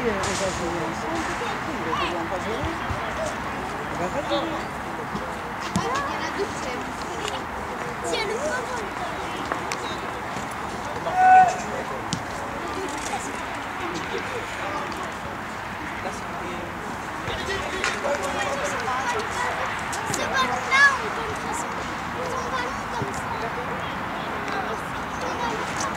on va jouer ensemble. Il va vouloir pas jouer. On va pas jouer. Il y en a deux, c'est... Tiens, le pauvre. Ce ballon-là, on peut le tracer. Ton ballon comme ça. Ton ballon.